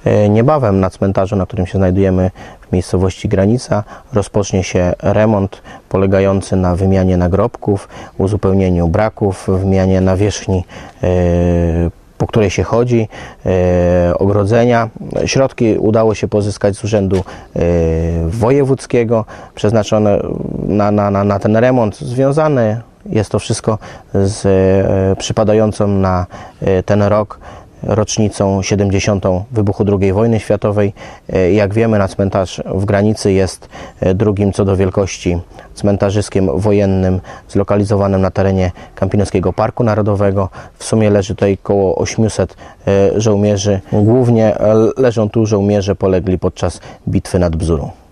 Niebawem na cmentarzu, na którym się znajdujemy w miejscowości Granica, rozpocznie się remont polegający na wymianie nagrobków, uzupełnieniu braków, wymianie nawierzchni, po której się chodzi, ogrodzenia. Środki udało się pozyskać z Urzędu Wojewódzkiego, przeznaczone na ten remont. Związane jest to wszystko z przypadającą na ten rok rocznicą 70. wybuchu II wojny światowej. Jak wiemy, na cmentarz w Granicy jest drugim co do wielkości cmentarzyskiem wojennym zlokalizowanym na terenie Kampinoskiego Parku Narodowego. W sumie leży tutaj około 800 żołnierzy. Głównie leżą tu żołnierze polegli podczas bitwy nad Bzurą.